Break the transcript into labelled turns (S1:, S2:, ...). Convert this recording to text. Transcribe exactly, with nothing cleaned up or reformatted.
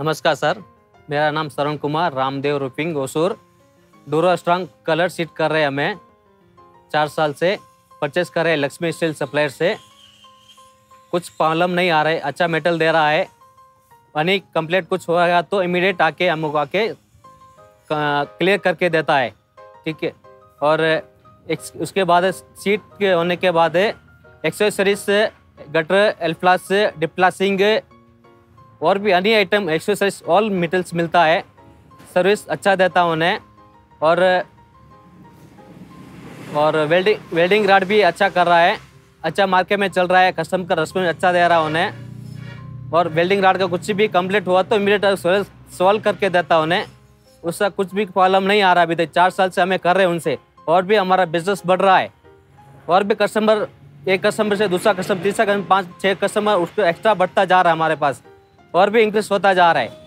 S1: नमस्कार सर, मेरा नाम Shravan Kumar, Ramdev roofing Hosur. Dura strong colour sheet कर रहे हैं हमें चार साल से, परचेस कर रहे हैं लक्ष्मी स्टील सप्लायर से। कुछ प्रॉब्लम नहीं आ रहा है, अच्छा मेटल दे रहा है। यानी कंप्लीट कुछ होगा तो इमीडिएट आके हमको आके क्लियर करके देता है, ठीक है। और एक, उसके बाद सीट के होने के बाद एक्सेसरीज, गटर, एल्फ्लास, डिप्लासिंग और भी अन्य आइटम एक्सेसरीज ऑल मेटल्स मिलता है। सर्विस अच्छा देता हूँ उन्हें। और और वेल्डिंग वेल्डिंग राड भी अच्छा कर रहा है, अच्छा मार्केट में चल रहा है, कस्टमर का रेस्पॉन्स अच्छा दे रहा है उन्हें। और वेल्डिंग राड का कुछ भी कंप्लीट हुआ तो इमीडिएट सॉल्व करके देता है उन्हें, उसका कुछ भी प्रॉब्लम नहीं आ रहा। अभी तक चार साल से हमें कर रहे हैं उनसे, और भी हमारा बिजनेस बढ़ रहा है। और भी कस्टमर, एक कस्टमर से दूसरा कस्टमर, तीसरा कस्टमर, पाँच छः कस्टमर उसको एक्स्ट्रा बढ़ता जा रहा है हमारे पास, और भी इंक्रीज होता जा रहा है।